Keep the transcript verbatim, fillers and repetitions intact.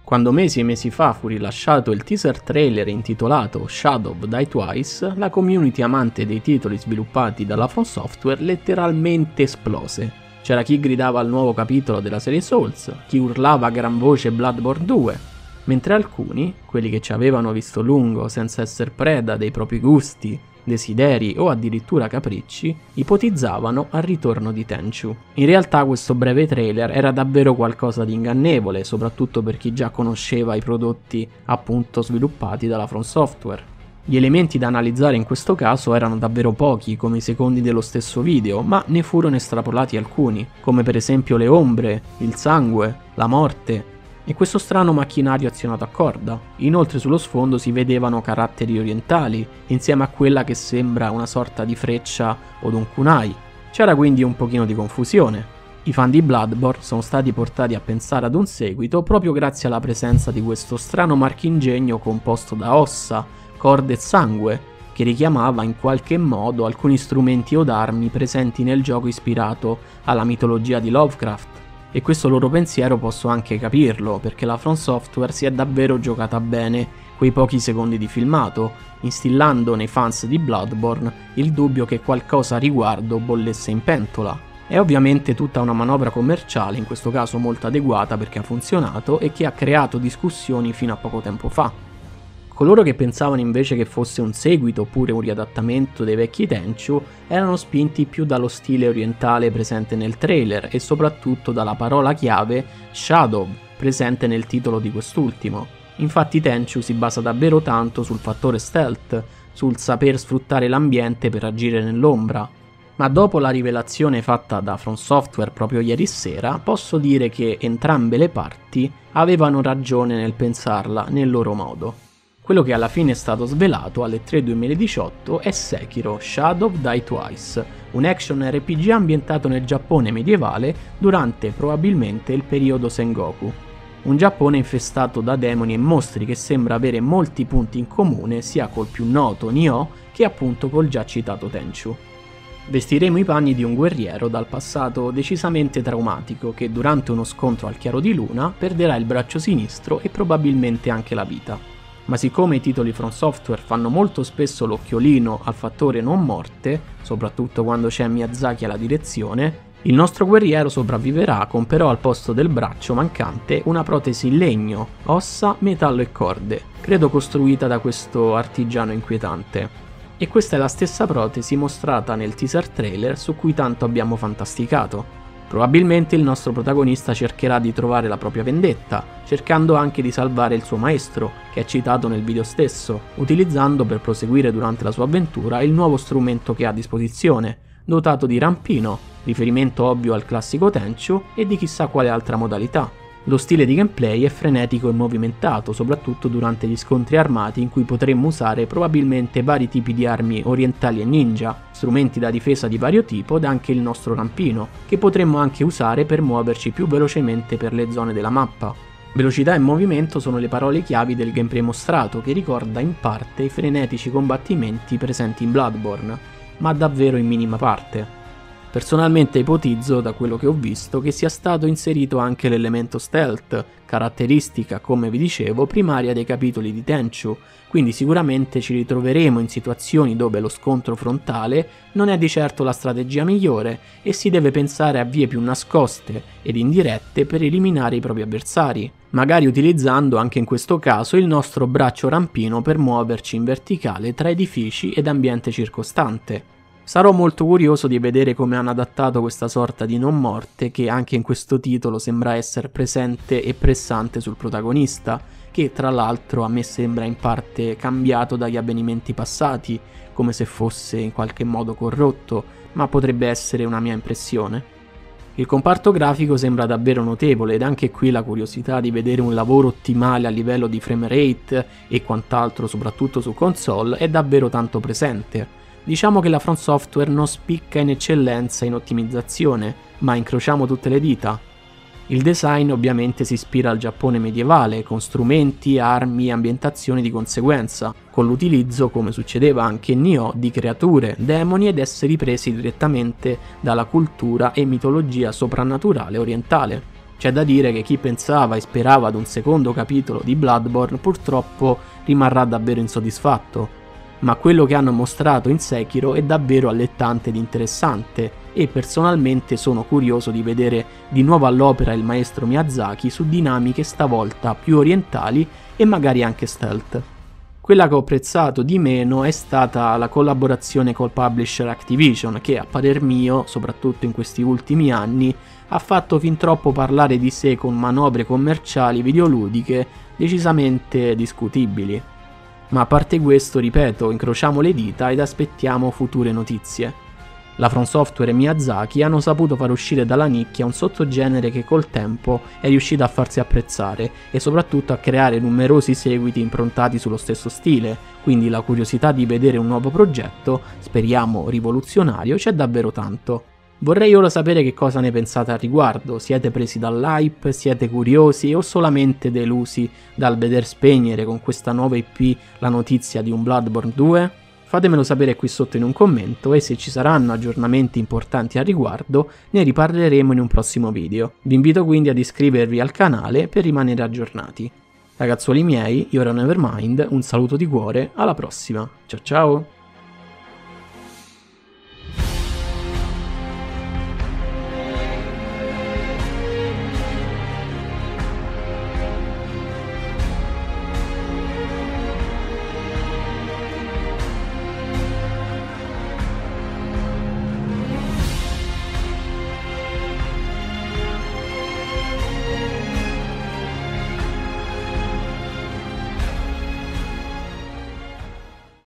Quando mesi e mesi fa fu rilasciato il teaser trailer intitolato Shadow Die Twice, la community amante dei titoli sviluppati dalla From Software letteralmente esplose. C'era chi gridava al nuovo capitolo della serie Souls, chi urlava a gran voce Bloodborne due, mentre alcuni, quelli che ci avevano visto lungo senza essere preda dei propri gusti, desideri o addirittura capricci, ipotizzavano al ritorno di Tenchu. In realtà questo breve trailer era davvero qualcosa di ingannevole, soprattutto per chi già conosceva i prodotti appunto sviluppati dalla From Software. Gli elementi da analizzare in questo caso erano davvero pochi, come i secondi dello stesso video, ma ne furono estrapolati alcuni, come per esempio le ombre, il sangue, la morte, e questo strano macchinario azionato a corda. Inoltre sullo sfondo si vedevano caratteri orientali, insieme a quella che sembra una sorta di freccia o d'un kunai. C'era quindi un pochino di confusione. I fan di Bloodborne sono stati portati a pensare ad un seguito proprio grazie alla presenza di questo strano marchingegno composto da ossa, corde e sangue, che richiamava in qualche modo alcuni strumenti od armi presenti nel gioco ispirato alla mitologia di Lovecraft. E questo loro pensiero posso anche capirlo, perché la From Software si è davvero giocata bene quei pochi secondi di filmato, instillando nei fans di Bloodborne il dubbio che qualcosa a riguardo bollesse in pentola. È ovviamente tutta una manovra commerciale, in questo caso molto adeguata perché ha funzionato e che ha creato discussioni fino a poco tempo fa. Coloro che pensavano invece che fosse un seguito oppure un riadattamento dei vecchi Tenchu erano spinti più dallo stile orientale presente nel trailer e soprattutto dalla parola chiave Shadow presente nel titolo di quest'ultimo. Infatti Tenchu si basa davvero tanto sul fattore stealth, sul saper sfruttare l'ambiente per agire nell'ombra. Ma dopo la rivelazione fatta da From Software proprio ieri sera, posso dire che entrambe le parti avevano ragione nel pensarla nel loro modo. Quello che alla fine è stato svelato alle tre duemiladiciotto è Sekiro Shadow Die Twice, un action R P G ambientato nel Giappone medievale durante probabilmente il periodo Sengoku. Un Giappone infestato da demoni e mostri che sembra avere molti punti in comune sia col più noto Nioh che appunto col già citato Tenchu. Vestiremo i panni di un guerriero dal passato decisamente traumatico che durante uno scontro al chiaro di luna perderà il braccio sinistro e probabilmente anche la vita. Ma siccome i titoli From Software fanno molto spesso l'occhiolino al fattore non morte, soprattutto quando c'è Miyazaki alla direzione, il nostro guerriero sopravviverà con però al posto del braccio mancante una protesi in legno, ossa, metallo e corde, credo costruita da questo artigiano inquietante. E questa è la stessa protesi mostrata nel teaser trailer su cui tanto abbiamo fantasticato. Probabilmente il nostro protagonista cercherà di trovare la propria vendetta, cercando anche di salvare il suo maestro, che è citato nel video stesso, utilizzando per proseguire durante la sua avventura il nuovo strumento che ha a disposizione, dotato di rampino, riferimento ovvio al classico Tenchu e di chissà quale altra modalità. Lo stile di gameplay è frenetico e movimentato, soprattutto durante gli scontri armati in cui potremmo usare probabilmente vari tipi di armi orientali e ninja, strumenti da difesa di vario tipo ed anche il nostro rampino, che potremmo anche usare per muoverci più velocemente per le zone della mappa. Velocità e movimento sono le parole chiavi del gameplay mostrato, che ricorda in parte i frenetici combattimenti presenti in Bloodborne, ma davvero in minima parte. Personalmente ipotizzo, da quello che ho visto, che sia stato inserito anche l'elemento stealth, caratteristica, come vi dicevo, primaria dei capitoli di Tenchu, quindi sicuramente ci ritroveremo in situazioni dove lo scontro frontale non è di certo la strategia migliore e si deve pensare a vie più nascoste ed indirette per eliminare i propri avversari, magari utilizzando anche in questo caso il nostro braccio rampino per muoverci in verticale tra edifici ed ambiente circostante. Sarò molto curioso di vedere come hanno adattato questa sorta di non morte che anche in questo titolo sembra essere presente e pressante sul protagonista, che tra l'altro a me sembra in parte cambiato dagli avvenimenti passati, come se fosse in qualche modo corrotto, ma potrebbe essere una mia impressione. Il comparto grafico sembra davvero notevole ed anche qui la curiosità di vedere un lavoro ottimale a livello di frame rate e quant'altro soprattutto su console è davvero tanto presente. Diciamo che la From Software non spicca in eccellenza in ottimizzazione, ma incrociamo tutte le dita. Il design ovviamente si ispira al Giappone medievale, con strumenti, armi e ambientazioni di conseguenza, con l'utilizzo, come succedeva anche in Nioh, di creature, demoni ed esseri presi direttamente dalla cultura e mitologia soprannaturale orientale. C'è da dire che chi pensava e sperava ad un secondo capitolo di Bloodborne purtroppo rimarrà davvero insoddisfatto, ma quello che hanno mostrato in Sekiro è davvero allettante ed interessante e personalmente sono curioso di vedere di nuovo all'opera il maestro Miyazaki su dinamiche stavolta più orientali e magari anche stealth. Quella che ho apprezzato di meno è stata la collaborazione col publisher Activision che, a parer mio, soprattutto in questi ultimi anni, ha fatto fin troppo parlare di sé con manovre commerciali videoludiche decisamente discutibili. Ma a parte questo, ripeto, incrociamo le dita ed aspettiamo future notizie. La From Software e Miyazaki hanno saputo far uscire dalla nicchia un sottogenere che col tempo è riuscito a farsi apprezzare e soprattutto a creare numerosi seguiti improntati sullo stesso stile, quindi la curiosità di vedere un nuovo progetto, speriamo rivoluzionario, c'è davvero tanto. Vorrei ora sapere che cosa ne pensate al riguardo, siete presi dall'hype, siete curiosi o solamente delusi dal veder spegnere con questa nuova I P la notizia di un Bloodborne due? Fatemelo sapere qui sotto in un commento e se ci saranno aggiornamenti importanti al riguardo ne riparleremo in un prossimo video. Vi invito quindi ad iscrivervi al canale per rimanere aggiornati. Ragazzuoli miei, io ero Nevermind, un saluto di cuore, alla prossima, ciao ciao!